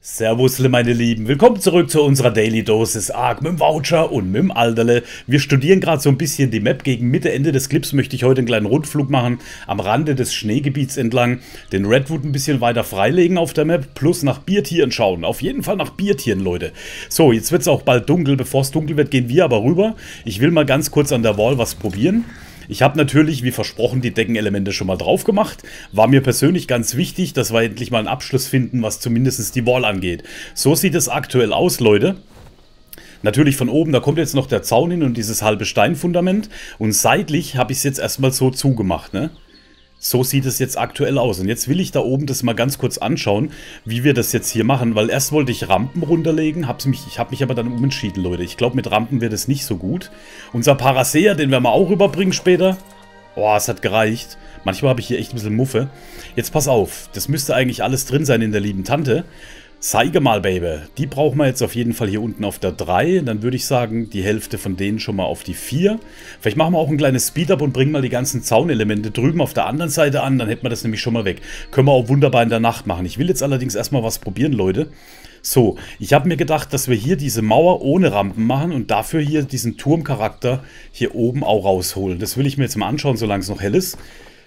Servusle meine Lieben, willkommen zurück zu unserer Daily Dosis Ark mit dem Voucher und mit dem Alterle. Wir studieren gerade so ein bisschen die Map. Gegen Mitte, Ende des Clips möchte ich heute einen kleinen Rundflug machen, am Rande des Schneegebiets entlang, den Redwood ein bisschen weiter freilegen auf der Map, plus nach Biertieren schauen. Auf jeden Fall nach Biertieren, Leute. So, jetzt wird es auch bald dunkel. Bevor es dunkel wird, gehen wir aber rüber. Ich will mal ganz kurz an der Wall was probieren. Ich habe natürlich, wie versprochen, die Deckenelemente schon mal drauf gemacht. War mir persönlich ganz wichtig, dass wir endlich mal einen Abschluss finden, was zumindest die Wall angeht. So sieht es aktuell aus, Leute. Natürlich von oben, da kommt jetzt noch der Zaun hin und dieses halbe Steinfundament. Und seitlich habe ich es jetzt erstmal so zugemacht, ne? So sieht es jetzt aktuell aus. Und jetzt will ich da oben das mal ganz kurz anschauen, wie wir das jetzt hier machen. Weil erst wollte ich Rampen runterlegen, ich habe mich aber dann umentschieden, Leute. Ich glaube, mit Rampen wird es nicht so gut. Unser Parasea, den werden wir auch rüberbringen später. Oh, es hat gereicht. Manchmal habe ich hier echt ein bisschen Muffe. Jetzt pass auf, das müsste eigentlich alles drin sein in der lieben Tante. Zeige mal, Baby. Die brauchen wir jetzt auf jeden Fall hier unten auf der 3. Dann würde ich sagen, die Hälfte von denen schon mal auf die 4. Vielleicht machen wir auch ein kleines Speed-Up und bringen mal die ganzen Zaunelemente drüben auf der anderen Seite an. Dann hätten wir das nämlich schon mal weg. Können wir auch wunderbar in der Nacht machen. Ich will jetzt allerdings erstmal was probieren, Leute. So, ich habe mir gedacht, dass wir hier diese Mauer ohne Rampen machen und dafür hier diesen Turmcharakter hier oben auch rausholen. Das will ich mir jetzt mal anschauen, solange es noch hell ist.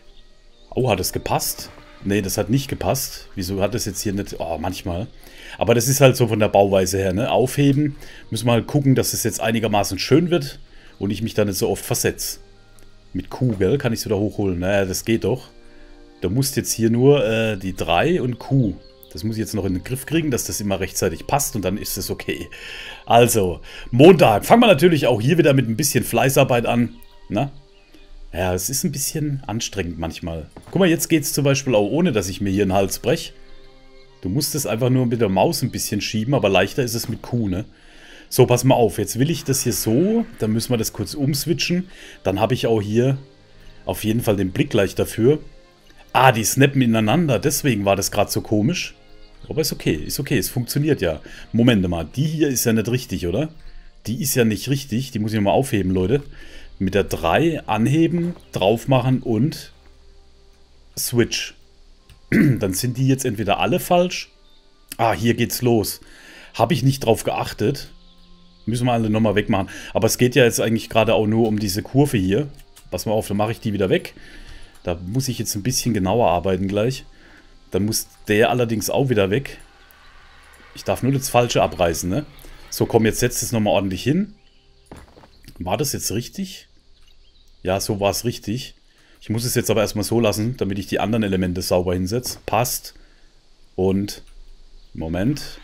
Oh, hat das gepasst? Nee, das hat nicht gepasst. Wieso hat das jetzt hier nicht... Oh, manchmal. Aber das ist halt so von der Bauweise her, ne? Aufheben. Müssen wir halt gucken, dass es jetzt einigermaßen schön wird und ich mich da nicht so oft versetze. Mit Q, gell? Kann ich es wieder hochholen? Naja, das geht doch. Du musst jetzt hier nur die 3 und Q. Das muss ich jetzt noch in den Griff kriegen, dass das immer rechtzeitig passt und dann ist es okay. Also, Montag. Fangen wir natürlich auch hier wieder mit ein bisschen Fleißarbeit an. Na? Ja, es ist ein bisschen anstrengend manchmal. Guck mal, jetzt geht es zum Beispiel auch ohne, dass ich mir hier einen Hals breche. Du musst es einfach nur mit der Maus ein bisschen schieben, aber leichter ist es mit Q, ne? So, pass mal auf. Jetzt will ich das hier so. Dann müssen wir das kurz umswitchen. Dann habe ich auch hier auf jeden Fall den Blick gleich dafür. Ah, die snappen ineinander. Deswegen war das gerade so komisch. Aber ist okay, es funktioniert ja. Moment mal, die hier ist ja nicht richtig, oder? Die ist ja nicht richtig. Die muss ich nochmal aufheben, Leute. Mit der 3 anheben, drauf machen und Switch. Dann sind die jetzt entweder alle falsch. Ah, hier geht's los. Habe ich nicht drauf geachtet. Müssen wir alle nochmal wegmachen. Aber es geht ja jetzt eigentlich gerade auch nur um diese Kurve hier. Pass mal auf, dann mache ich die wieder weg. Da muss ich jetzt ein bisschen genauer arbeiten gleich. Dann muss der allerdings auch wieder weg. Ich darf nur das Falsche abreißen, ne? So, komm, jetzt setzt es nochmal ordentlich hin. War das jetzt richtig? Ja, so war es richtig. Ich muss es jetzt aber erstmal so lassen, damit ich die anderen Elemente sauber hinsetze. Passt. Und, Moment.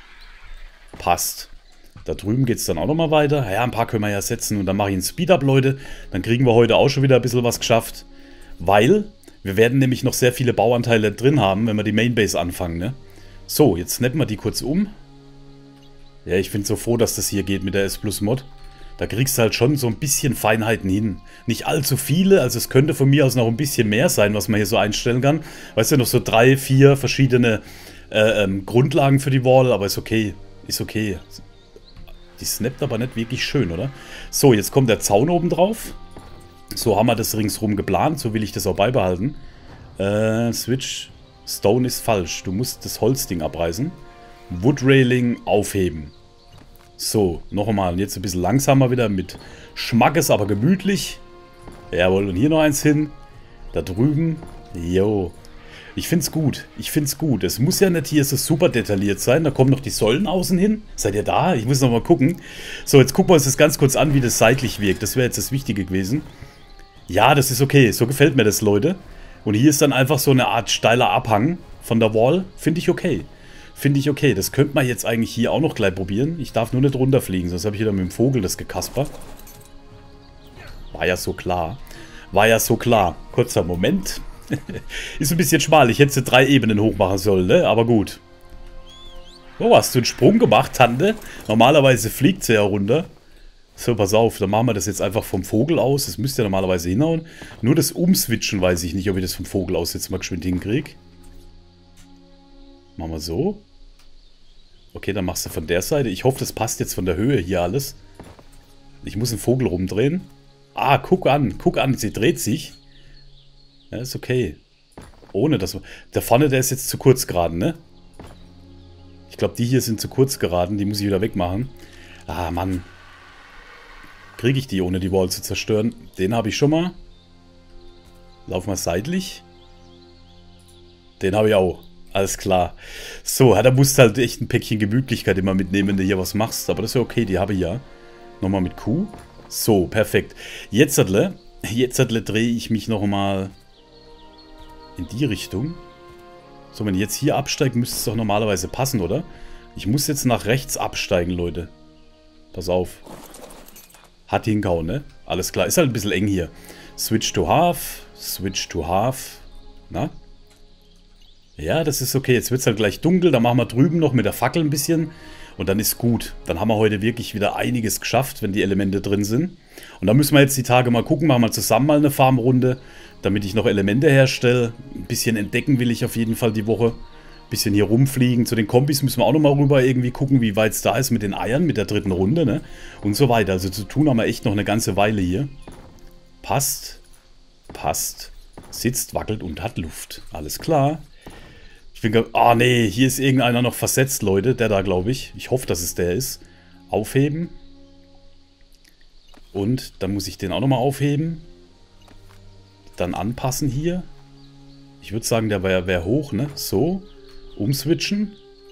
Passt. Da drüben geht es dann auch nochmal weiter. Ja, ein paar können wir ja setzen und dann mache ich einen Speed-Up, Leute. Dann kriegen wir heute auch schon wieder ein bisschen was geschafft. Weil wir werden nämlich noch sehr viele Bauanteile drin haben, wenn wir die Mainbase anfangen, ne? So, jetzt snappen wir die kurz um. Ja, ich bin so froh, dass das hier geht mit der S-Plus-Mod. Da kriegst du halt schon so ein bisschen Feinheiten hin. Nicht allzu viele, also es könnte von mir aus noch ein bisschen mehr sein, was man hier so einstellen kann. Weißt du, noch so 3, 4 verschiedene Grundlagen für die Wall, aber ist okay. Ist okay. Die snappt aber nicht wirklich schön, oder? So, jetzt kommt der Zaun oben drauf. So haben wir das ringsrum geplant, so will ich das auch beibehalten. Switch, Stone ist falsch. Du musst das Holzding abreißen. Wood Railing aufheben. So, noch einmal. Und jetzt ein bisschen langsamer wieder mit Schmackes, aber gemütlich. Jawohl, und hier noch eins hin. Da drüben. Jo. Ich find's gut. Ich find's gut. Es muss ja nicht hier so super detailliert sein. Da kommen noch die Säulen außen hin. Seid ihr da? Ich muss noch mal gucken. So, jetzt gucken wir uns das ganz kurz an, wie das seitlich wirkt. Das wäre jetzt das Wichtige gewesen. Ja, das ist okay. So gefällt mir das, Leute. Und hier ist dann einfach so eine Art steiler Abhang von der Wall. Finde ich okay. Finde ich okay. Das könnte man jetzt eigentlich hier auch noch gleich probieren. Ich darf nur nicht runterfliegen, sonst habe ich wieder mit dem Vogel das gekaspert. War ja so klar. War ja so klar. Kurzer Moment. Ist ein bisschen schmal. Ich hätte sie 3 Ebenen hoch machen sollen, ne? Aber gut. Oh, hast du einen Sprung gemacht, Tante? Normalerweise fliegt sie ja runter. So, pass auf. Dann machen wir das jetzt einfach vom Vogel aus. Das müsste ja normalerweise hinhauen. Nur das Umswitchen weiß ich nicht, ob ich das vom Vogel aus jetzt mal geschwind hinkriege. Machen wir so. Okay, dann machst du von der Seite. Ich hoffe, das passt jetzt von der Höhe hier alles. Ich muss den Vogel rumdrehen. Ah, guck an, sie dreht sich. Ja, ist okay. Ohne dass... Der vorne, der ist jetzt zu kurz gerade, ne? Ich glaube, die hier sind zu kurz geraten. Die muss ich wieder wegmachen. Ah, Mann. Kriege ich die, ohne die Wall zu zerstören? Den habe ich schon mal. Lauf mal seitlich. Den habe ich auch. Alles klar. So, da musst du halt echt ein Päckchen Gemütlichkeit immer mitnehmen, wenn du hier was machst. Aber das ist ja okay, die habe ich ja. Nochmal mit Q. So, perfekt. Jetzt drehe ich mich nochmal in die Richtung. So, wenn ich jetzt hier absteige, müsste es doch normalerweise passen, oder? Ich muss jetzt nach rechts absteigen, Leute. Pass auf. Hat hingehauen, ne? Alles klar. Ist halt ein bisschen eng hier. Switch to half. Switch to half. Na? Ja, das ist okay. Jetzt wird es halt gleich dunkel. Dann machen wir drüben noch mit der Fackel ein bisschen. Und dann ist gut. Dann haben wir heute wirklich wieder einiges geschafft, wenn die Elemente drin sind. Und dann müssen wir jetzt die Tage mal gucken. Machen wir zusammen mal eine Farmrunde, damit ich noch Elemente herstelle. Ein bisschen entdecken will ich auf jeden Fall die Woche. Ein bisschen hier rumfliegen. Zu den Kombis müssen wir auch nochmal rüber irgendwie gucken, wie weit es da ist mit den Eiern, mit der dritten Runde, ne? Und so weiter. Also zu tun haben wir echt noch eine ganze Weile hier. Passt. Passt. Sitzt, wackelt und hat Luft. Alles klar. Ich bin... Ah, nee, hier ist irgendeiner noch versetzt, Leute. Der da, glaube ich. Ich hoffe, dass es der ist. Aufheben. Und dann muss ich den auch nochmal aufheben. Dann anpassen hier. Ich würde sagen, der wäre hoch, ne? So. Umswitchen.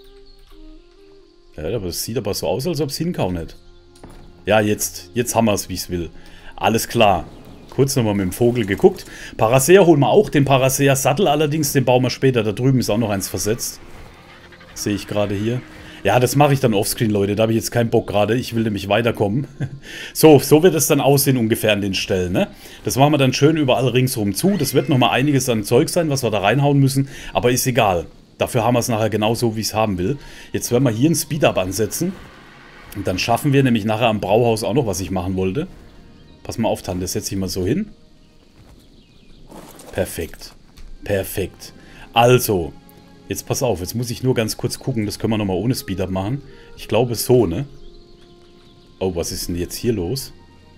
Ja, aber das sieht aber so aus, als ob es hinkauen hätte. Ja, jetzt haben wir es, wie ich es will. Alles klar. Kurz nochmal mit dem Vogel geguckt. Parasea holen wir auch. Den Parasea Sattel allerdings, den bauen wir später. Da drüben ist auch noch eins versetzt. Sehe ich gerade hier. Ja, das mache ich dann offscreen, Leute. Da habe ich jetzt keinen Bock gerade. Ich will nämlich weiterkommen. So wird es dann aussehen ungefähr an den Stellen, ne? Das machen wir dann schön überall ringsrum zu. Das wird nochmal einiges an Zeug sein, was wir da reinhauen müssen. Aber ist egal. Dafür haben wir es nachher genauso, wie ich es haben will. Jetzt werden wir hier einen Speed-Up ansetzen. Und dann schaffen wir nämlich nachher am Brauhaus auch noch, was ich machen wollte. Pass mal auf, Tante, das setze ich mal so hin. Perfekt. Perfekt. Also, jetzt pass auf, jetzt muss ich nur ganz kurz gucken, das können wir nochmal ohne Speed-Up machen. Ich glaube so, ne? Oh, was ist denn jetzt hier los?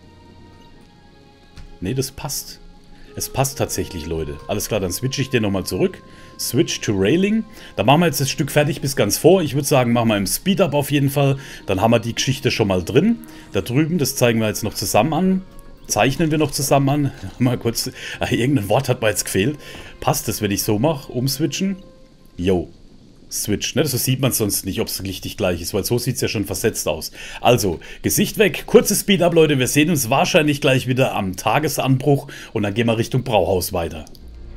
Ne, das passt. Es passt tatsächlich, Leute. Alles klar, dann switche ich den nochmal zurück. Switch to Railing. Da machen wir jetzt das Stück fertig bis ganz vor. Ich würde sagen, machen wir im Speed-Up auf jeden Fall. Dann haben wir die Geschichte schon mal drin. Da drüben, das zeigen wir jetzt noch zusammen an. Zeichnen wir noch zusammen an. Mal kurz, irgendein Wort hat mir jetzt gefehlt. Passt das, wenn ich so mache? Umswitchen. Yo. Switch, ne? So sieht man es sonst nicht, ob es richtig gleich ist, weil so sieht es ja schon versetzt aus. Also, Gesicht weg, kurzes Speed-Up, Leute. Wir sehen uns wahrscheinlich gleich wieder am Tagesanbruch und dann gehen wir Richtung Brauhaus weiter.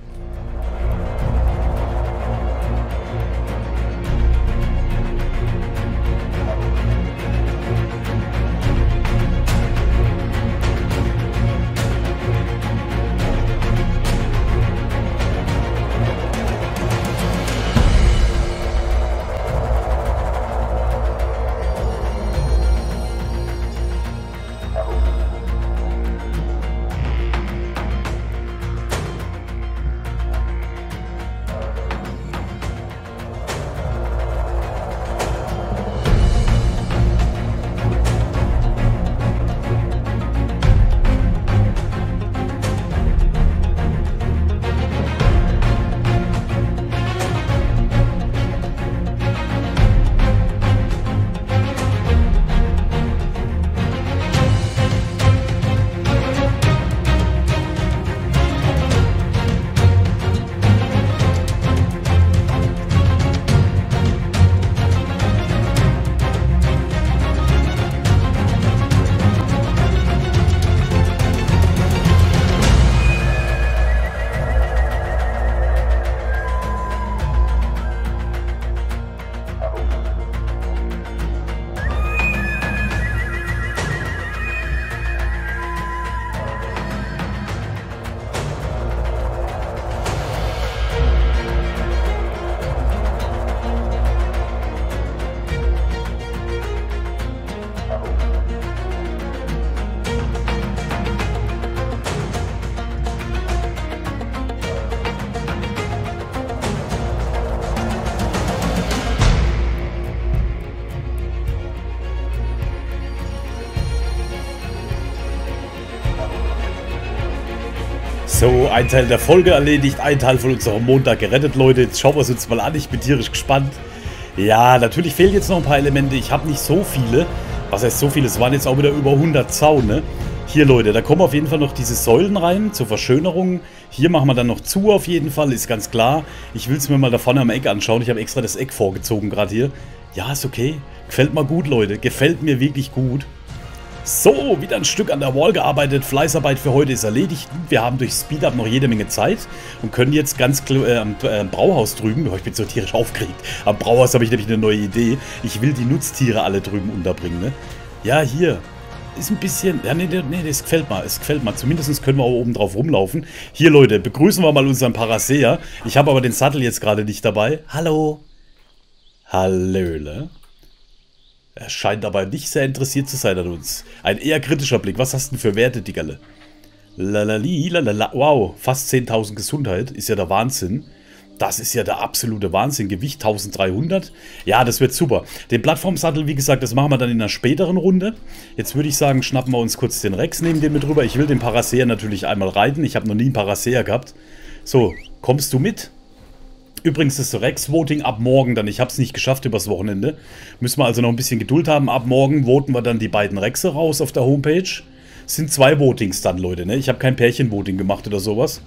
So, ein Teil der Folge erledigt, ein Teil von unserem Montag gerettet, Leute. Jetzt schauen wir es uns mal an, ich bin tierisch gespannt. Ja, natürlich fehlen jetzt noch ein paar Elemente. Ich habe nicht so viele. Was heißt so viele? Es waren jetzt auch wieder über 100 Zaune. Hier, Leute, da kommen auf jeden Fall noch diese Säulen rein zur Verschönerung. Hier machen wir dann noch zu auf jeden Fall, ist ganz klar. Ich will es mir mal da vorne am Eck anschauen. Ich habe extra das Eck vorgezogen gerade hier. Ja, ist okay. Gefällt mir gut, Leute. Gefällt mir wirklich gut. So, wieder ein Stück an der Wall gearbeitet. Fleißarbeit für heute ist erledigt. Wir haben durch Speedup noch jede Menge Zeit und können jetzt ganz am Brauhaus drüben, ich bin so tierisch aufgeregt, am Brauhaus habe ich nämlich eine neue Idee. Ich will die Nutztiere alle drüben unterbringen, ne? Ja, hier. Ist ein bisschen, ja, nee, das gefällt mir, es gefällt mir. Zumindest können wir auch oben drauf rumlaufen. Hier, Leute, begrüßen wir mal unseren Parasea. Ich habe aber den Sattel jetzt gerade nicht dabei. Hallo. Hallöle. Er scheint aber nicht sehr interessiert zu sein an uns. Ein eher kritischer Blick. Was hast du denn für Werte, Diggerle? Lalali, lalala. Wow, fast 10.000 Gesundheit. Ist ja der Wahnsinn. Das ist ja der absolute Wahnsinn. Gewicht 1300. Ja, das wird super. Den Plattformsattel, wie gesagt, das machen wir dann in einer späteren Runde. Jetzt würde ich sagen, schnappen wir uns kurz den Rex, nehmen den mit rüber. Ich will den Parasea natürlich einmal reiten. Ich habe noch nie einen Parasea gehabt. So, kommst du mit? Übrigens das Rex-Voting ab morgen dann. Ich habe es nicht geschafft übers Wochenende. Müssen wir also noch ein bisschen Geduld haben. Ab morgen voten wir dann die beiden Rexe raus auf der Homepage. Es sind 2 Votings dann, Leute. Ne? Ich habe kein Pärchen-Voting gemacht oder sowas.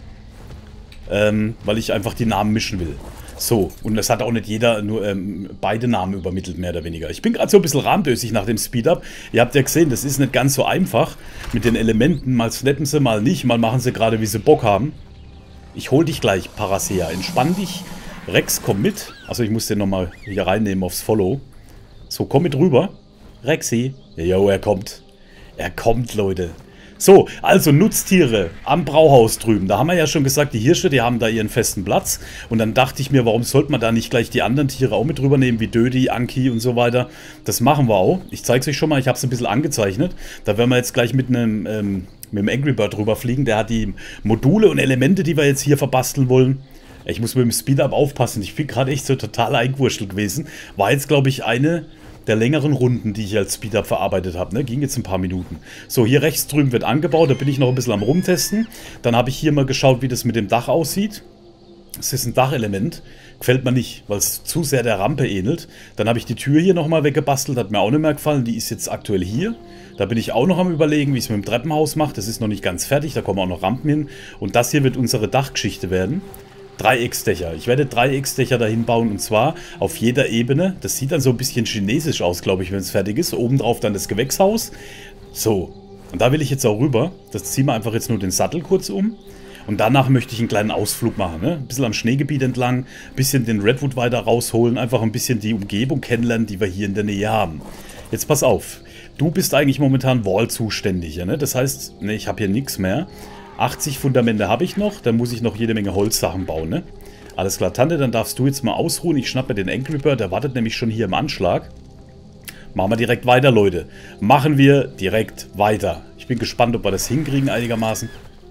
Weil ich einfach die Namen mischen will. So, und das hat auch nicht jeder nur beide Namen übermittelt, mehr oder weniger. Ich bin gerade so ein bisschen rahmdösig nach dem Speed-Up. Ihr habt ja gesehen, das ist nicht ganz so einfach mit den Elementen. Mal snappen sie, mal nicht. Mal machen sie gerade, wie sie Bock haben. Ich hol dich gleich, Parasea. Entspann dich. Rex, komm mit. Also ich muss den nochmal hier reinnehmen aufs Follow. So, komm mit rüber. Rexy. Jo, er kommt. Er kommt, Leute. So, also Nutztiere am Brauhaus drüben. Da haben wir ja schon gesagt, die Hirsche, die haben da ihren festen Platz. Und dann dachte ich mir, warum sollte man da nicht gleich die anderen Tiere auch mit rübernehmen, wie Dödi, Anki und so weiter. Das machen wir auch. Ich zeige es euch schon mal, ich habe es ein bisschen angezeichnet. Da werden wir jetzt gleich mit einem Angry Bird rüberfliegen. Der hat die Module und Elemente, die wir jetzt hier verbasteln wollen. Ich muss mit dem Speed-Up aufpassen. Ich bin gerade echt so total eingewurschtelt gewesen. War jetzt, glaube ich, eine der längeren Runden, die ich als Speed-Up verarbeitet habe. Ne? Ging jetzt ein paar Minuten. So, hier rechts drüben wird angebaut. Da bin ich noch ein bisschen am Rumtesten. Dann habe ich hier mal geschaut, wie das mit dem Dach aussieht. Es ist ein Dachelement. Gefällt mir nicht, weil es zu sehr der Rampe ähnelt. Dann habe ich die Tür hier nochmal weggebastelt. Hat mir auch nicht mehr gefallen. Die ist jetzt aktuell hier. Da bin ich auch noch am Überlegen, wie ich es mit dem Treppenhaus mache. Das ist noch nicht ganz fertig. Da kommen auch noch Rampen hin. Und das hier wird unsere Dachgeschichte werden. Dreiecksdächer. Ich werde Dreiecksdächer dahin bauen und zwar auf jeder Ebene. Das sieht dann so ein bisschen chinesisch aus, glaube ich, wenn es fertig ist. Obendrauf dann das Gewächshaus. So. Und da will ich jetzt auch rüber. Das ziehen wir einfach jetzt nur den Sattel kurz um. Und danach möchte ich einen kleinen Ausflug machen. Ne? Ein bisschen am Schneegebiet entlang. Ein bisschen den Redwood weiter rausholen. Einfach ein bisschen die Umgebung kennenlernen, die wir hier in der Nähe haben. Jetzt pass auf. Du bist eigentlich momentan Wall zuständig. Ja, ne? Das heißt, ne, ich habe hier nichts mehr. 80 Fundamente habe ich noch, dann muss ich noch jede Menge Holzsachen bauen, ne? Alles klar, Tante, dann darfst du jetzt mal ausruhen. Ich schnappe mir den Angry Bird, der wartet nämlich schon hier im Anschlag. Machen wir direkt weiter, Leute. Machen wir direkt weiter. Ich bin gespannt, ob wir das hinkriegen einigermaßen.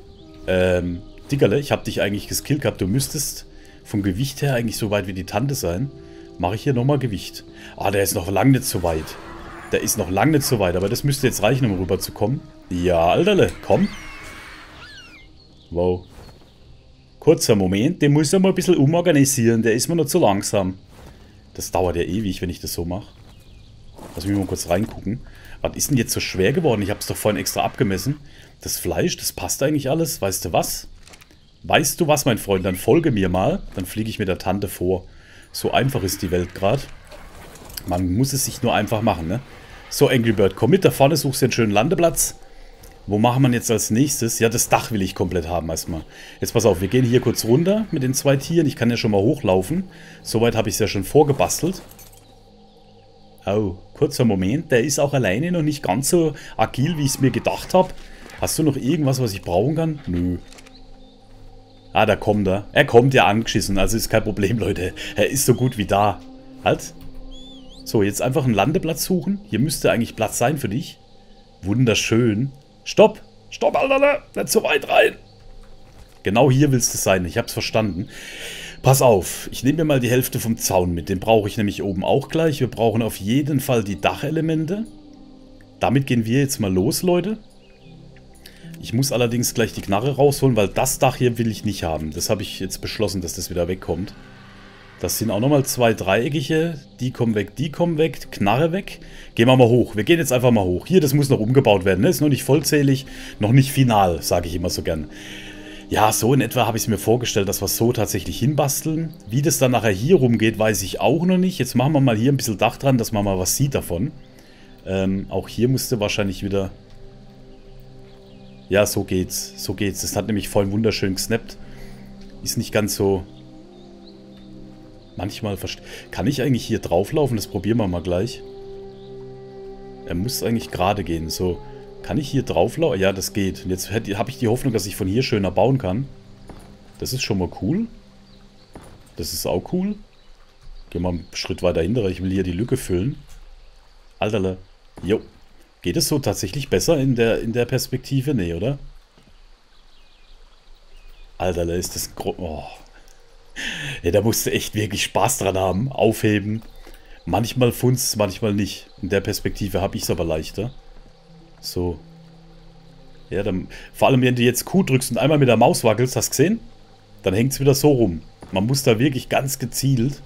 Dickerle, ich habe dich eigentlich geskillt gehabt. Du müsstest vom Gewicht her eigentlich so weit wie die Tante sein. Mache ich hier nochmal Gewicht. Ah, der ist noch lange nicht so weit. Der ist noch lange nicht so weit, aber das müsste jetzt reichen, um rüber zu kommen. Ja, Alterle, komm. Wow. Kurzer Moment, den muss ich mal ein bisschen umorganisieren. Der ist mir noch zu langsam. Das dauert ja ewig, wenn ich das so mache. Lass mich mal kurz reingucken. Was ist denn jetzt so schwer geworden? Ich habe es doch vorhin extra abgemessen. Das Fleisch, das passt eigentlich alles. Weißt du was? Weißt du was, mein Freund? Dann folge mir mal. Dann fliege ich mit der Tante vor. So einfach ist die Welt gerade. Man muss es sich nur einfach machen, ne? So, Angry Bird, komm mit. Da vorne suchst du einen schönen Landeplatz. Wo machen wir jetzt als nächstes? Ja, das Dach will ich komplett haben erstmal. Jetzt pass auf, wir gehen hier kurz runter mit den 2 Tieren. Ich kann ja schon mal hochlaufen. Soweit habe ich es ja schon vorgebastelt. Oh, kurzer Moment. Der ist auch alleine noch nicht ganz so agil, wie ich es mir gedacht habe. Hast du noch irgendwas, was ich brauchen kann? Nö. Ah, da kommt er. Er kommt ja angeschissen, also ist kein Problem, Leute. Er ist so gut wie da. Halt. So, jetzt einfach einen Landeplatz suchen. Hier müsste eigentlich Platz sein für dich. Wunderschön. Stopp! Stopp, Alter! Nicht so weit rein! Genau hier willst du sein, ich hab's verstanden. Pass auf, ich nehme mir mal die Hälfte vom Zaun mit. Den brauche ich nämlich oben auch gleich. Wir brauchen auf jeden Fall die Dachelemente. Damit gehen wir jetzt mal los, Leute. Ich muss allerdings gleich die Knarre rausholen, weil das Dach hier will ich nicht haben. Das habe ich jetzt beschlossen, dass das wieder wegkommt. Das sind auch nochmal 2 dreieckige. Die kommen weg, Knarre weg. Gehen wir mal hoch. Wir gehen jetzt einfach mal hoch. Hier, das muss noch umgebaut werden. Ne? Ist noch nicht vollzählig, noch nicht final, sage ich immer so gern. Ja, so in etwa habe ich es mir vorgestellt, dass wir es so tatsächlich hinbasteln. Wie das dann nachher hier rumgeht, weiß ich auch noch nicht. Jetzt machen wir mal hier ein bisschen Dach dran, dass man mal was sieht davon. Auch hier musste wahrscheinlich wieder... Ja, so geht's. So geht's. Das hat nämlich vorhin wunderschön gesnappt. Ist nicht ganz so... Manchmal... Kann ich eigentlich hier drauflaufen? Das probieren wir mal gleich. Er muss eigentlich gerade gehen. So... Kann ich hier drauflaufen? Ja, das geht. Und jetzt habe ich die Hoffnung, dass ich von hier schöner bauen kann. Das ist schon mal cool. Das ist auch cool. Gehen wir einen Schritt weiter hinter. Ich will hier die Lücke füllen. Alterle. Jo. Geht es so tatsächlich besser in der Perspektive? Nee, oder? Alterle, ist das ein oh. Ja, da musst du echt wirklich Spaß dran haben. Aufheben. Manchmal funzt, manchmal nicht. In der Perspektive habe ich es aber leichter. So. Ja, dann, vor allem wenn du jetzt Q drückst und einmal mit der Maus wackelst, hast du gesehen? Dann hängt es wieder so rum. Man muss da wirklich ganz gezielt.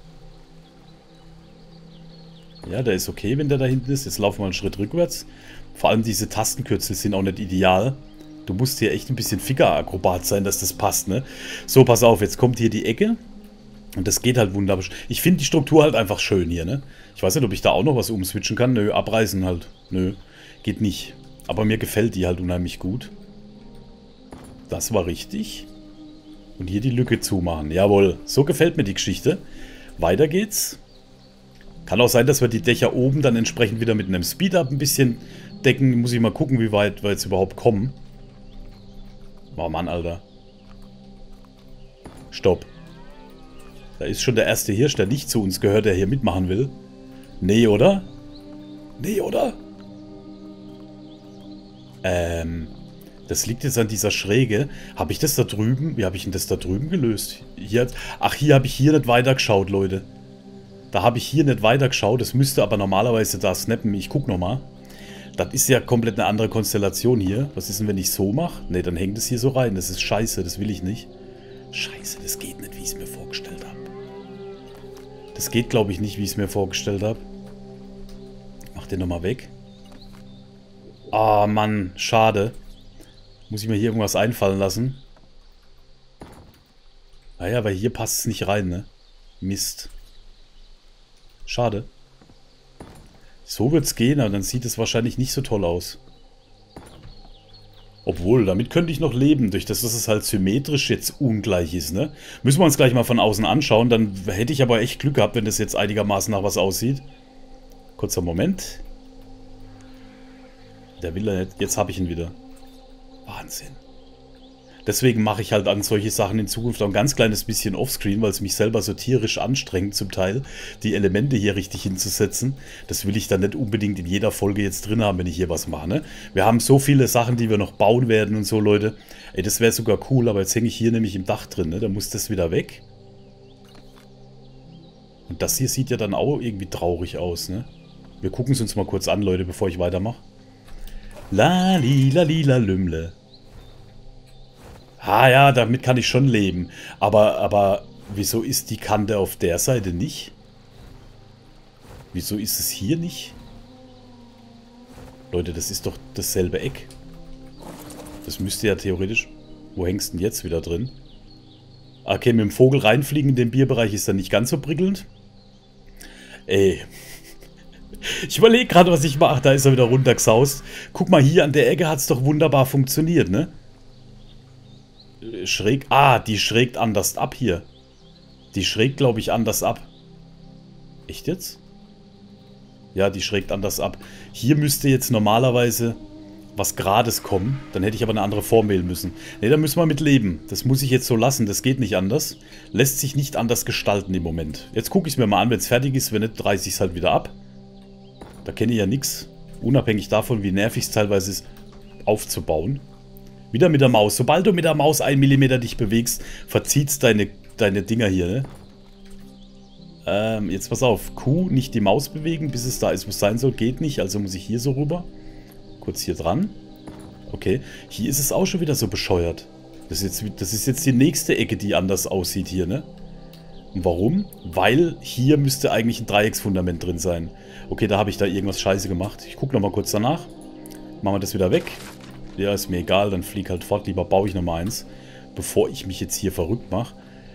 Ja, der ist okay, wenn der da hinten ist. Jetzt laufen wir einen Schritt rückwärts. Vor allem diese Tastenkürzel sind auch nicht ideal. Du musst hier echt ein bisschen Ficker-Akrobat sein, dass das passt, ne? So, pass auf, jetzt kommt hier die Ecke. Und das geht halt wunderbar. Ich finde die Struktur halt einfach schön hier, ne? Ich weiß nicht, ob ich da auch noch was umswitchen kann. Nö, abreißen halt. Nö. Geht nicht. Aber mir gefällt die halt unheimlich gut. Das war richtig. Und hier die Lücke zumachen. Jawohl. So gefällt mir die Geschichte. Weiter geht's. Kann auch sein, dass wir die Dächer oben dann entsprechend wieder mit einem Speed-Up ein bisschen decken. Muss ich mal gucken, wie weit wir jetzt überhaupt kommen. Oh Mann, Alter. Stopp. Da ist schon der erste Hirsch, der nicht zu uns gehört, der hier mitmachen will. Nee, oder? Nee, oder? Das liegt jetzt an dieser Schräge. Habe ich das da drüben? Wie habe ich denn das da drüben gelöst? Hier, ach, hier habe ich hier nicht weitergeschaut, Leute. Da habe ich hier nicht weitergeschaut. Das müsste aber normalerweise da snappen. Ich gucke nochmal. Das ist ja komplett eine andere Konstellation hier. Was ist denn, wenn ich so mache? Ne, dann hängt es hier so rein. Das ist scheiße. Das will ich nicht. Scheiße, das geht nicht, wie ich es mir vorgestellt habe. Das geht, glaube ich, nicht, wie ich es mir vorgestellt habe. Mach den nochmal weg. Ah, Mann, schade. Muss ich mir hier irgendwas einfallen lassen? Naja, aber hier passt es nicht rein, ne? Mist. Schade. So wird es gehen, aber dann sieht es wahrscheinlich nicht so toll aus. Obwohl, damit könnte ich noch leben, durch das, dass es halt symmetrisch jetzt ungleich ist, ne? Müssen wir uns gleich mal von außen anschauen, dann hätte ich aber echt Glück gehabt, wenn das jetzt einigermaßen nach was aussieht. Kurzer Moment. Der will er nicht. Jetzt habe ich ihn wieder. Wahnsinn. Deswegen mache ich halt an solche Sachen in Zukunft auch ein ganz kleines bisschen offscreen, weil es mich selber so tierisch anstrengt zum Teil, die Elemente hier richtig hinzusetzen. Das will ich dann nicht unbedingt in jeder Folge jetzt drin haben, wenn ich hier was mache, ne? Wir haben so viele Sachen, die wir noch bauen werden und so, Leute. Ey, das wäre sogar cool, aber jetzt hänge ich hier nämlich im Dach drin, ne? Da muss das wieder weg. Und das hier sieht ja dann auch irgendwie traurig aus, ne? Wir gucken es uns mal kurz an, Leute, bevor ich weitermache. La li la li la lümle. Ah ja, damit kann ich schon leben. Aber wieso ist die Kante auf der Seite nicht? Wieso ist es hier nicht? Leute, das ist doch dasselbe Eck. Das müsste ja theoretisch... Wo hängst du denn jetzt wieder drin? Okay, mit dem Vogel reinfliegen in den Bierbereich ist dann nicht ganz so prickelnd. Ey... Ich überlege gerade, was ich mache. Da ist er wieder runtergesaust. Guck mal, hier an der Ecke hat es doch wunderbar funktioniert, ne? Schräg... Ah, die schrägt anders ab hier. Die schrägt, glaube ich, anders ab. Echt jetzt? Ja, die schrägt anders ab. Hier müsste jetzt normalerweise was Gerades kommen. Dann hätte ich aber eine andere Form wählen müssen. Ne, da müssen wir mit leben. Das muss ich jetzt so lassen. Das geht nicht anders. Lässt sich nicht anders gestalten im Moment. Jetzt gucke ich es mir mal an, wenn es fertig ist. Wenn nicht, reiße ich es halt wieder ab. Da kenne ich ja nichts. Unabhängig davon, wie nervig es teilweise ist, aufzubauen. Wieder mit der Maus. Sobald du mit der Maus 1 mm dich bewegst, verzieht es deine Dinger hier, ne? Jetzt pass auf. Q, nicht die Maus bewegen, bis es da ist, wo es sein soll. Geht nicht, also muss ich hier so rüber. Kurz hier dran. Okay. Hier ist es auch schon wieder so bescheuert. Das ist jetzt die nächste Ecke, die anders aussieht hier, ne? Und warum? Weil hier müsste eigentlich ein Dreiecksfundament drin sein. Okay, da habe ich da irgendwas scheiße gemacht. Ich gucke nochmal kurz danach. Machen wir das wieder weg. Ja, ist mir egal, dann flieg halt fort. Lieber baue ich nochmal eins, bevor ich mich jetzt hier verrückt mache.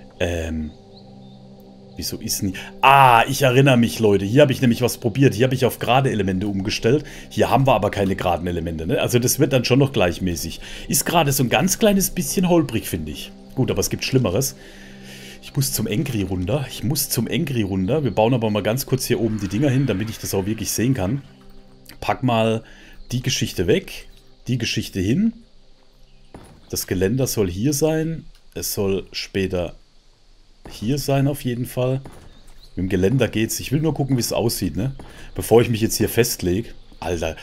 Wieso ist nie... Ah, ich erinnere mich, Leute. Hier habe ich nämlich was probiert. Hier habe ich auf gerade Elemente umgestellt. Hier haben wir aber keine geraden Elemente, ne? Also das wird dann schon noch gleichmäßig. Ist gerade so ein ganz kleines bisschen holprig, finde ich. Gut, aber es gibt Schlimmeres. Ich muss zum Engri runter. Wir bauen aber mal ganz kurz hier oben die Dinger hin, damit ich das auch wirklich sehen kann. Pack mal die Geschichte weg. Die Geschichte hin. Das Geländer soll hier sein. Es soll später hier sein auf jeden Fall. Mit dem Geländer geht's. Ich will nur gucken, wie es aussieht, ne? Bevor ich mich jetzt hier festlege. Alter.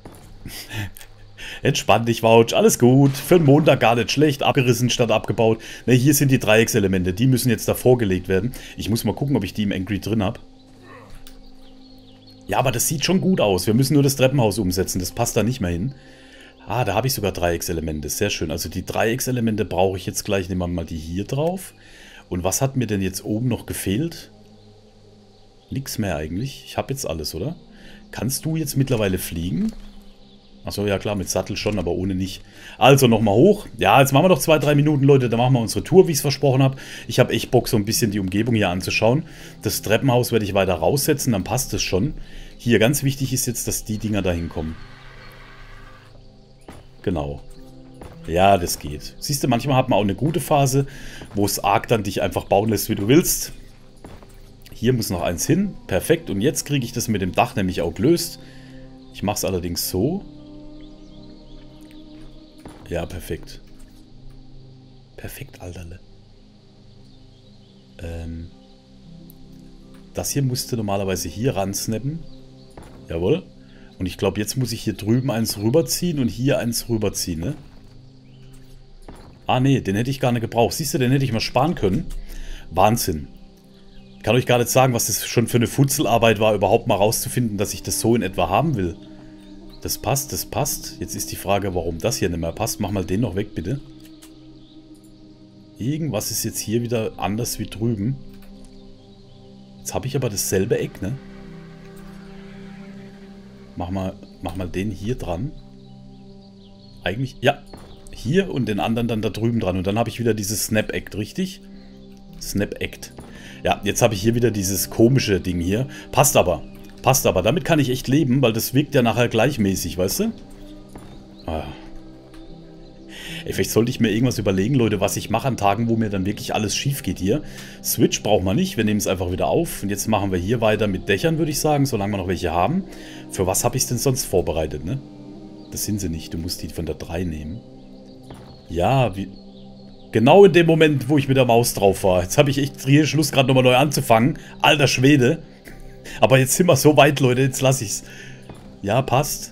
Entspann dich, Vouch. Alles gut. Für einen Montag gar nicht schlecht. Abgerissen statt abgebaut. Ne, hier sind die Dreieckselemente. Die müssen jetzt davor gelegt werden. Ich muss mal gucken, ob ich die im Angry drin habe. Ja, aber das sieht schon gut aus. Wir müssen nur das Treppenhaus umsetzen. Das passt da nicht mehr hin. Ah, da habe ich sogar Dreieckselemente. Sehr schön. Also die Dreieckselemente brauche ich jetzt gleich. Nehmen wir mal die hier drauf. Und was hat mir denn jetzt oben noch gefehlt? Nix mehr eigentlich. Ich habe jetzt alles, oder? Kannst du jetzt mittlerweile fliegen? Achso, ja klar, mit Sattel schon, aber ohne nicht. Also nochmal hoch. Ja, jetzt machen wir noch 2-3 Minuten, Leute. Dann machen wir unsere Tour, wie ich es versprochen habe. Ich habe echt Bock, so ein bisschen die Umgebung hier anzuschauen. Das Treppenhaus werde ich weiter raussetzen, dann passt es schon. Hier, ganz wichtig ist jetzt, dass die Dinger da hinkommen. Genau. Ja, das geht. Siehst du, manchmal hat man auch eine gute Phase, wo es arg dann dich einfach bauen lässt, wie du willst. Hier muss noch eins hin. Perfekt. Und jetzt kriege ich das mit dem Dach nämlich auch gelöst. Ich mache es allerdings so. Ja, perfekt. Perfekt, Alterle. Das hier musste normalerweise hier ransnappen. Jawohl. Und ich glaube, jetzt muss ich hier drüben eins rüberziehen und hier eins rüberziehen, ne? Ah, nee, den hätte ich gar nicht gebraucht. Siehst du, den hätte ich mal sparen können. Wahnsinn. Ich kann euch gar nicht sagen, was das schon für eine Futzelarbeit war, überhaupt mal rauszufinden, dass ich das so in etwa haben will. Das passt, das passt. Jetzt ist die Frage, warum das hier nicht mehr passt. Mach mal den noch weg, bitte. Irgendwas ist jetzt hier wieder anders wie drüben. Jetzt habe ich aber dasselbe Eck, ne? Mach mal den hier dran. Eigentlich, ja. Hier und den anderen dann da drüben dran. Und dann habe ich wieder dieses Snap Act, richtig? Snap Act. Ja, jetzt habe ich hier wieder dieses komische Ding hier. Passt aber. Passt aber. Damit kann ich echt leben, weil das wirkt ja nachher gleichmäßig, weißt du? Ah. Ey, vielleicht sollte ich mir irgendwas überlegen, Leute, was ich mache an Tagen, wo mir dann wirklich alles schief geht hier. Switch braucht man nicht. Wir nehmen es einfach wieder auf. Und jetzt machen wir hier weiter mit Dächern, würde ich sagen, solange wir noch welche haben. Für was habe ich es denn sonst vorbereitet, ne? Das sind sie nicht. Du musst die von der 3 nehmen. Ja, wie... Genau in dem Moment, wo ich mit der Maus drauf war. Jetzt habe ich echt hier Schluss, gerade nochmal neu anzufangen. Alter Schwede. Aber jetzt sind wir so weit, Leute. Jetzt lasse ich es. Ja, passt.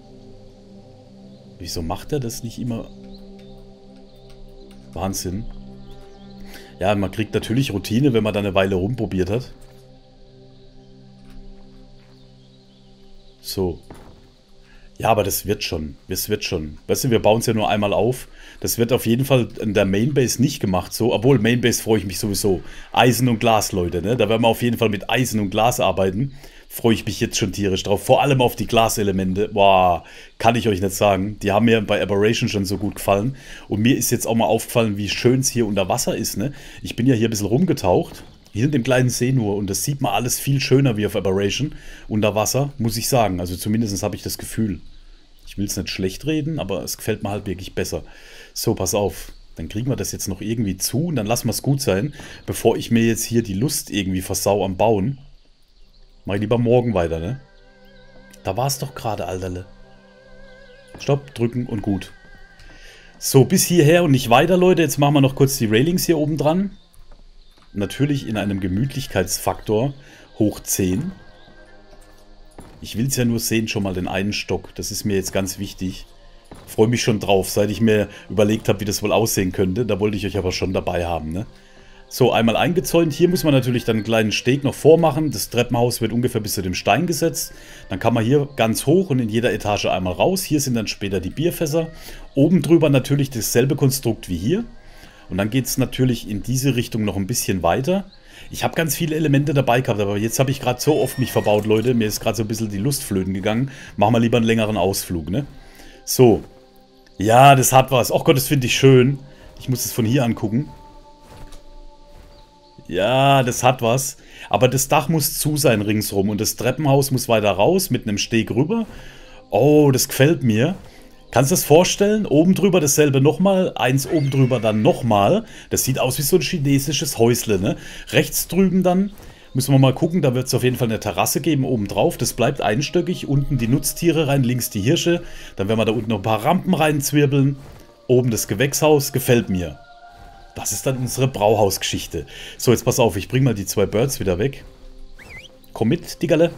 Wieso macht er das nicht immer? Wahnsinn. Ja, man kriegt natürlich Routine, wenn man da eine Weile rumprobiert hat. So. Ja, aber das wird schon. Das wird schon. Weißt du, wir bauen es ja nur einmal auf. Das wird auf jeden Fall in der Mainbase nicht gemacht so. Obwohl, Mainbase freue ich mich sowieso. Eisen und Glas, Leute, ne? Da werden wir auf jeden Fall mit Eisen und Glas arbeiten. Freue ich mich jetzt schon tierisch drauf. Vor allem auf die Glaselemente. Boah, kann ich euch nicht sagen. Die haben mir bei Aberration schon so gut gefallen. Und mir ist jetzt auch mal aufgefallen, wie schön es hier unter Wasser ist, ne? Ich bin ja hier ein bisschen rumgetaucht. Hier in dem kleinen See nur. Und das sieht man alles viel schöner wie auf Aberration. Unter Wasser, muss ich sagen. Also zumindest habe ich das Gefühl. Ich will es nicht schlecht reden, aber es gefällt mir halt wirklich besser. So, pass auf. Dann kriegen wir das jetzt noch irgendwie zu und dann lassen wir es gut sein, bevor ich mir jetzt hier die Lust irgendwie versau am Bauen. Mach ich lieber morgen weiter, ne? Da war es doch gerade, Alterle. Stopp, drücken und gut. So, bis hierher und nicht weiter, Leute. Jetzt machen wir noch kurz die Railings hier oben dran. Natürlich in einem Gemütlichkeitsfaktor hoch 10. Ich will es ja nur sehen, schon mal den einen Stock. Das ist mir jetzt ganz wichtig. Freue mich schon drauf, seit ich mir überlegt habe, wie das wohl aussehen könnte. Da wollte ich euch aber schon dabei haben, ne? So, einmal eingezäunt. Hier muss man natürlich dann einen kleinen Steg noch vormachen. Das Treppenhaus wird ungefähr bis zu dem Stein gesetzt. Dann kann man hier ganz hoch und in jeder Etage einmal raus. Hier sind dann später die Bierfässer. Oben drüber natürlich dasselbe Konstrukt wie hier. Und dann geht es natürlich in diese Richtung noch ein bisschen weiter. Ich habe ganz viele Elemente dabei gehabt, aber jetzt habe ich gerade so oft mich verbaut, Leute. Mir ist gerade so ein bisschen die Lust flöten gegangen. Machen wir lieber einen längeren Ausflug, ne? So. Ja, das hat was. Ach Gott, das finde ich schön. Ich muss es von hier angucken. Ja, das hat was. Aber das Dach muss zu sein ringsrum und das Treppenhaus muss weiter raus mit einem Steg rüber. Oh, das gefällt mir. Kannst du das vorstellen? Oben drüber dasselbe nochmal, eins oben drüber dann nochmal. Das sieht aus wie so ein chinesisches Häusle, ne? Rechts drüben dann, müssen wir mal gucken, da wird es auf jeden Fall eine Terrasse geben oben drauf. Das bleibt einstöckig, unten die Nutztiere rein, links die Hirsche. Dann werden wir da unten noch ein paar Rampen reinzwirbeln. Oben das Gewächshaus, gefällt mir. Das ist dann unsere Brauhausgeschichte. So, jetzt pass auf, ich bringe mal die 2 Birds wieder weg. Komm mit, Diggerle.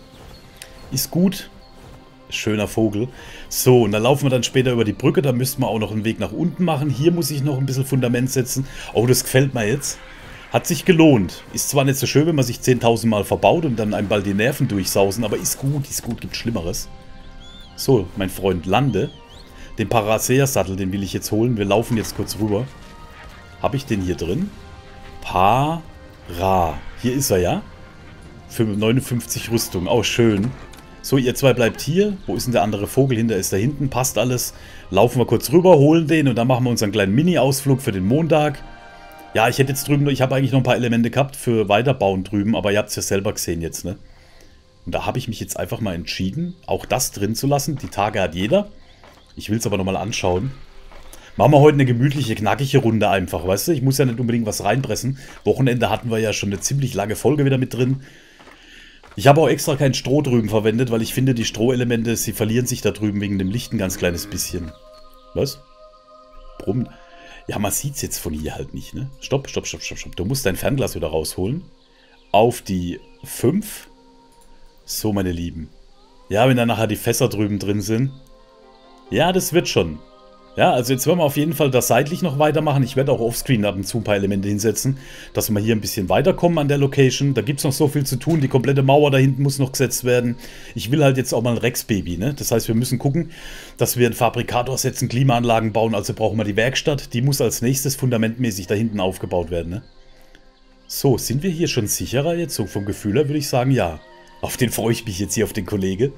Ist gut. Schöner Vogel. So, und dann laufen wir dann später über die Brücke. Da müssten wir auch noch einen Weg nach unten machen. Hier muss ich noch ein bisschen Fundament setzen. Oh, das gefällt mir jetzt. Hat sich gelohnt. Ist zwar nicht so schön, wenn man sich 10.000 Mal verbaut und dann einem bald die Nerven durchsausen, aber ist gut, gibt Schlimmeres. So, mein Freund, lande. Den Parasea-Sattel, den will ich jetzt holen. Wir laufen jetzt kurz rüber. Habe ich den hier drin? Para. Hier ist er, ja? Für 59 Rüstung. Oh, schön. So, ihr 2 bleibt hier. Wo ist denn der andere Vogel hin? Der ist da hinten. Passt alles. Laufen wir kurz rüber, holen den und dann machen wir unseren kleinen Mini-Ausflug für den Montag. Ja, ich hätte jetzt drüben, ich habe eigentlich noch ein paar Elemente gehabt für Weiterbauen drüben, aber ihr habt es ja selber gesehen jetzt, ne? Und da habe ich mich jetzt einfach mal entschieden, auch das drin zu lassen. Die Tage hat jeder. Ich will es aber nochmal anschauen. Machen wir heute eine gemütliche, knackige Runde einfach, weißt du? Ich muss ja nicht unbedingt was reinpressen. Wochenende hatten wir ja schon eine ziemlich lange Folge wieder mit drin. Ich habe auch extra kein Stroh drüben verwendet, weil ich finde, die Strohelemente, sie verlieren sich da drüben wegen dem Licht ein ganz kleines bisschen. Was? Brumm. Ja, man sieht es jetzt von hier halt nicht, ne? Stopp. Du musst dein Fernglas wieder rausholen. Auf die 5. So, meine Lieben. Ja, wenn dann nachher die Fässer drüben drin sind. Ja, das wird schon. Ja, also jetzt werden wir auf jeden Fall das seitlich noch weitermachen. Ich werde auch offscreen ab und zu ein paar Elemente hinsetzen, dass wir hier ein bisschen weiterkommen an der Location. Da gibt es noch so viel zu tun. Die komplette Mauer da hinten muss noch gesetzt werden. Ich will halt jetzt auch mal ein Rex-Baby, ne? Das heißt, wir müssen gucken, dass wir einen Fabrikator setzen, Klimaanlagen bauen. Also brauchen wir die Werkstatt. Die muss als nächstes fundamentmäßig da hinten aufgebaut werden, ne? So, sind wir hier schon sicherer jetzt? So vom Gefühl her würde ich sagen, ja. Auf den freue ich mich jetzt hier, auf den Kollege.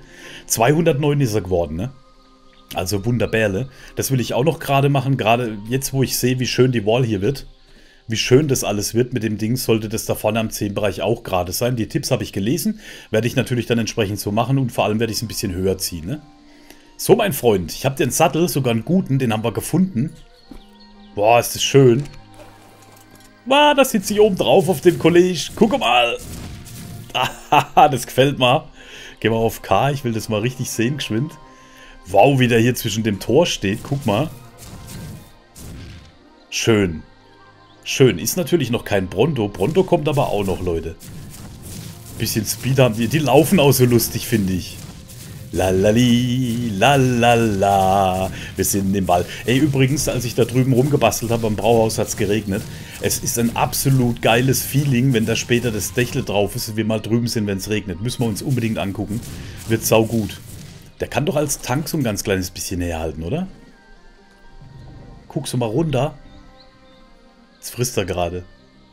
209 ist er geworden, ne? Also Wunderbärle. Das will ich auch noch gerade machen. Gerade jetzt, wo ich sehe, wie schön die Wall hier wird. Wie schön das alles wird mit dem Ding, sollte das da vorne am 10-Bereich auch gerade sein. Die Tipps habe ich gelesen. Werde ich natürlich dann entsprechend so machen. Und vor allem werde ich es ein bisschen höher ziehen. Ne? So, mein Freund. Ich habe den Sattel, sogar einen guten. Den haben wir gefunden. Boah, ist das schön. Boah, da sitze ich oben drauf auf dem Kollege. Guck mal. Das gefällt mir. Gehen wir auf K. Ich will das mal richtig sehen, geschwind. Wow, wie der hier zwischen dem Tor steht. Guck mal. Schön. Schön. Ist natürlich noch kein Bronto. Bronto kommt aber auch noch, Leute. Bisschen Speed haben die. Die laufen auch so lustig, finde ich. Lalali, lalala. Wir sind im Wald. Ey, übrigens, als ich da drüben rumgebastelt habe, am Brauhaus hat es geregnet. Es ist ein absolut geiles Feeling, wenn da später das Dächle drauf ist und wir mal drüben sind, wenn es regnet. Müssen wir uns unbedingt angucken. Wird saugut. Der kann doch als Tank so ein ganz kleines bisschen näher halten, oder? Guckst du mal runter. Jetzt frisst er gerade.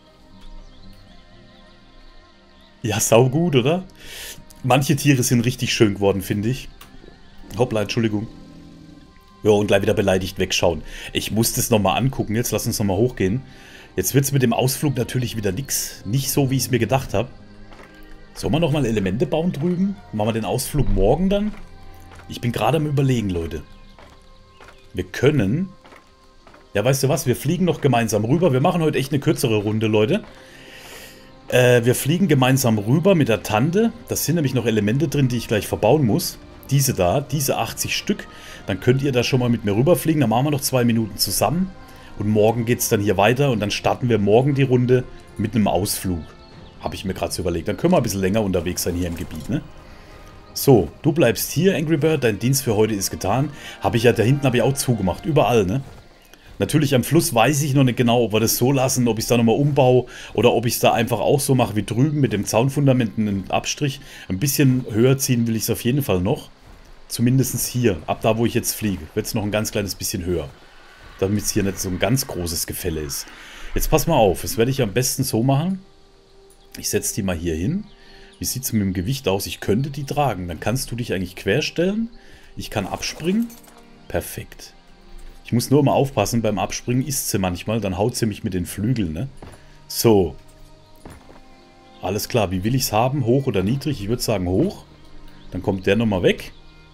Ja, saugut, oder? Manche Tiere sind richtig schön geworden, finde ich. Hoppla, Entschuldigung. Ja, und gleich wieder beleidigt wegschauen. Ich muss das nochmal angucken. Jetzt lass uns nochmal hochgehen. Jetzt wird es mit dem Ausflug natürlich wieder nix. Nicht so, wie ich es mir gedacht habe. Sollen wir nochmal Elemente bauen drüben? Machen wir den Ausflug morgen dann? Ich bin gerade am Überlegen, Leute. Wir können... Ja, weißt du was? Wir fliegen noch gemeinsam rüber. Wir machen heute echt eine kürzere Runde, Leute. Wir fliegen gemeinsam rüber mit der Tante. Da sind nämlich noch Elemente drin, die ich gleich verbauen muss. Diese da, diese 80 Stück. Dann könnt ihr da schon mal mit mir rüberfliegen. Dann machen wir noch 2 Minuten zusammen. Und morgen geht es dann hier weiter. Und dann starten wir morgen die Runde mit einem Ausflug. Habe ich mir gerade so überlegt. Dann können wir ein bisschen länger unterwegs sein hier im Gebiet, ne? So, du bleibst hier, Angry Bird. Dein Dienst für heute ist getan. Habe ich ja, da hinten habe ich auch zugemacht. Überall, ne? Natürlich am Fluss weiß ich noch nicht genau, ob wir das so lassen, ob ich es da nochmal umbaue oder ob ich es da einfach auch so mache wie drüben mit dem Zaunfundament einen Abstrich. Ein bisschen höher ziehen will ich es auf jeden Fall noch. Zumindest hier, ab da wo ich jetzt fliege, wird es noch ein ganz kleines bisschen höher. Damit es hier nicht so ein ganz großes Gefälle ist. Jetzt pass mal auf, das werde ich am besten so machen. Ich setze die mal hier hin. Wie sieht es mit dem Gewicht aus? Ich könnte die tragen. Dann kannst du dich eigentlich querstellen. Ich kann abspringen. Perfekt. Ich muss nur mal aufpassen, beim Abspringen isst sie manchmal. Dann haut sie mich mit den Flügeln, ne? So. Alles klar, wie will ich es haben? Hoch oder niedrig? Ich würde sagen hoch. Dann kommt der nochmal weg.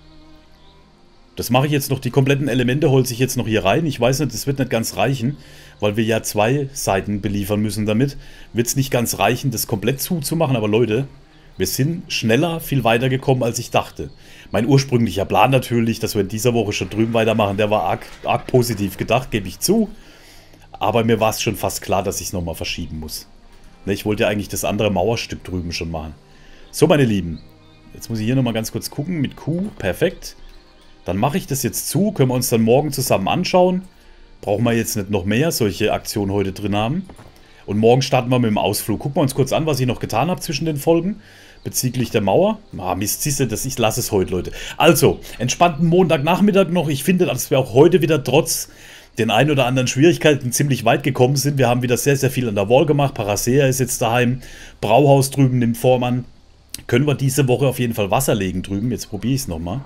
Das mache ich jetzt noch, die kompletten Elemente holze ich jetzt noch hier rein. Ich weiß nicht, das wird nicht ganz reichen, weil wir ja 2 Seiten beliefern müssen damit. Wird es nicht ganz reichen, das komplett zuzumachen, aber Leute, wir sind schneller viel weiter gekommen, als ich dachte. Mein ursprünglicher Plan natürlich, dass wir in dieser Woche schon drüben weitermachen, der war arg positiv gedacht, gebe ich zu. Aber mir war es schon fast klar, dass ich es nochmal verschieben muss. Ich wollte ja eigentlich das andere Mauerstück drüben schon machen. So, meine Lieben, jetzt muss ich hier nochmal ganz kurz gucken mit Q, perfekt. Dann mache ich das jetzt zu, können wir uns dann morgen zusammen anschauen. Brauchen wir jetzt nicht noch mehr solche Aktionen heute drin haben. Und morgen starten wir mit dem Ausflug. Gucken wir uns kurz an, was ich noch getan habe zwischen den Folgen. Bezüglich der Mauer. Ah, Mist, siehst du, ich lasse es heute, Leute. Also, entspannten Montagnachmittag noch. Ich finde, dass wir auch heute wieder trotz den ein oder anderen Schwierigkeiten ziemlich weit gekommen sind. Wir haben wieder sehr, sehr viel an der Wall gemacht. Parasea ist jetzt daheim. Brauhaus drüben nimmt Vormann. Können wir diese Woche auf jeden Fall Wasser legen drüben. Jetzt probiere ich es nochmal.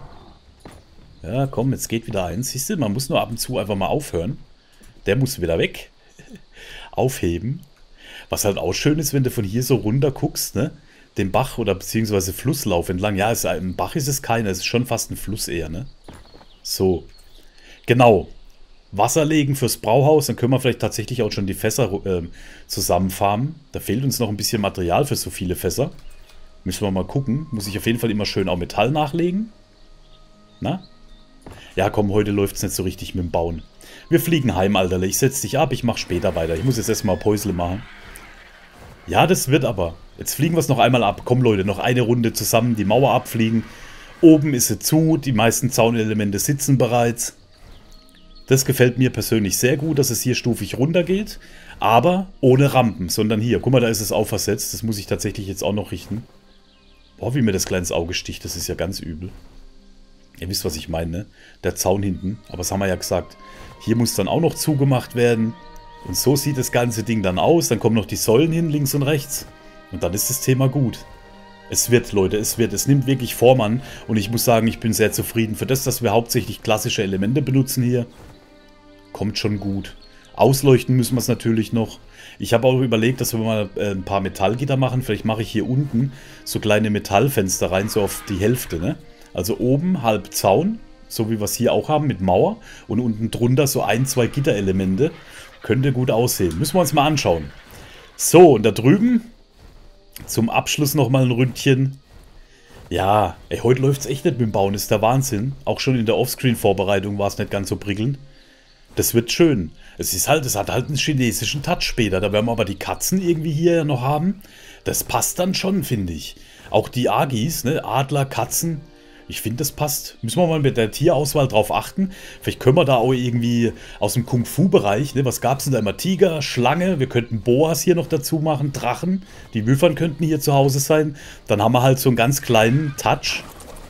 Ja, komm, jetzt geht wieder eins. Siehst du, man muss nur ab und zu einfach mal aufhören. Der muss wieder weg. Aufheben. Was halt auch schön ist, wenn du von hier so runter guckst, ne? Den Bach oder beziehungsweise Flusslauf entlang. Ja, ein Bach ist es keiner, es ist schon fast ein Fluss eher, ne? So. Genau. Wasser legen fürs Brauhaus, dann können wir vielleicht tatsächlich auch schon die Fässer zusammenfarmen. Da fehlt uns noch ein bisschen Material für so viele Fässer. Müssen wir mal gucken. Muss ich auf jeden Fall immer schön auch Metall nachlegen. Na? Ja, komm, heute läuft es nicht so richtig mit dem Bauen. Wir fliegen heim, Alterle. Ich setze dich ab, ich mache später weiter. Ich muss jetzt erstmal Päusle machen. Ja, das wird aber. Jetzt fliegen wir es noch einmal ab. Komm, Leute, noch eine Runde zusammen die Mauer abfliegen. Oben ist sie zu, die meisten Zaunelemente sitzen bereits. Das gefällt mir persönlich sehr gut, dass es hier stufig runter geht. Aber ohne Rampen, sondern hier. Guck mal, da ist es auch versetzt. Das muss ich tatsächlich jetzt auch noch richten. Boah, wie mir das kleine Auge sticht, das ist ja ganz übel. Ihr wisst, was ich meine, ne? Der Zaun hinten. Aber das haben wir ja gesagt. Hier muss dann auch noch zugemacht werden. Und so sieht das ganze Ding dann aus. Dann kommen noch die Säulen hin, links und rechts. Und dann ist das Thema gut. Es wird, Leute, es wird. Es nimmt wirklich Form an. Und ich muss sagen, ich bin sehr zufrieden. Für das, dass wir hauptsächlich klassische Elemente benutzen hier, kommt schon gut. Ausleuchten müssen wir es natürlich noch. Ich habe auch überlegt, dass wir mal ein paar Metallgitter machen. Vielleicht mache ich hier unten so kleine Metallfenster rein, so auf die Hälfte, ne? Also oben halb Zaun, so wie wir es hier auch haben mit Mauer. Und unten drunter so 1, 2 Gitterelemente. Könnte gut aussehen. Müssen wir uns mal anschauen. So, und da drüben zum Abschluss nochmal ein Ründchen. Ja, ey, heute läuft es echt nicht mit dem Bauen. Ist der Wahnsinn. Auch schon in der Offscreen-Vorbereitung war es nicht ganz so prickelnd. Das wird schön. Es hat halt einen chinesischen Touch später. Da werden wir aber die Katzen irgendwie hier noch haben. Das passt dann schon, finde ich. Auch die Agis, ne? Adler, Katzen. Ich finde, das passt. Müssen wir mal mit der Tierauswahl drauf achten. Vielleicht können wir da auch irgendwie aus dem Kung-Fu-Bereich, ne? Was gab es denn da immer? Tiger, Schlange, wir könnten Boas hier noch dazu machen, Drachen. Die Wyvern könnten hier zu Hause sein. Dann haben wir halt so einen ganz kleinen Touch.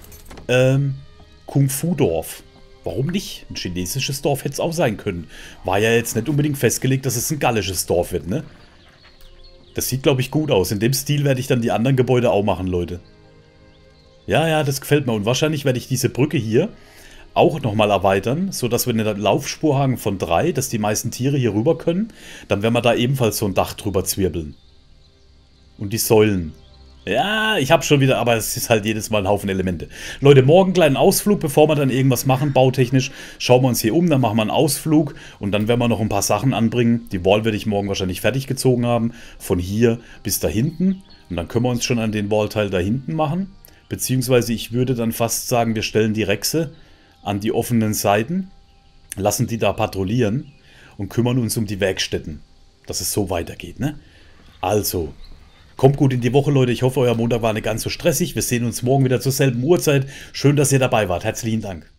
Kung-Fu-Dorf. Warum nicht? Ein chinesisches Dorf hätte es auch sein können. War ja jetzt nicht unbedingt festgelegt, dass es ein gallisches Dorf wird, ne? Das sieht, glaube ich, gut aus. In dem Stil werde ich dann die anderen Gebäude auch machen, Leute. Ja, ja, das gefällt mir. Und wahrscheinlich werde ich diese Brücke hier auch nochmal erweitern, sodass wir eine Laufspur haben von 3, dass die meisten Tiere hier rüber können. Dann werden wir da ebenfalls so ein Dach drüber zwirbeln. Und die Säulen. Ja, ich habe schon wieder, aber es ist halt jedes Mal ein Haufen Elemente. Leute, morgen einen kleinen Ausflug, bevor wir dann irgendwas machen, bautechnisch. Schauen wir uns hier um, dann machen wir einen Ausflug und dann werden wir noch ein paar Sachen anbringen. Die Wall werde ich morgen wahrscheinlich fertig gezogen haben, von hier bis da hinten. Und dann können wir uns schon an den Wallteil da hinten machen. Beziehungsweise ich würde dann fast sagen, wir stellen die Rechse an die offenen Seiten, lassen die da patrouillieren und kümmern uns um die Werkstätten, dass es so weitergeht, ne? Also, kommt gut in die Woche, Leute. Ich hoffe, euer Montag war nicht ganz so stressig. Wir sehen uns morgen wieder zur selben Uhrzeit. Schön, dass ihr dabei wart. Herzlichen Dank.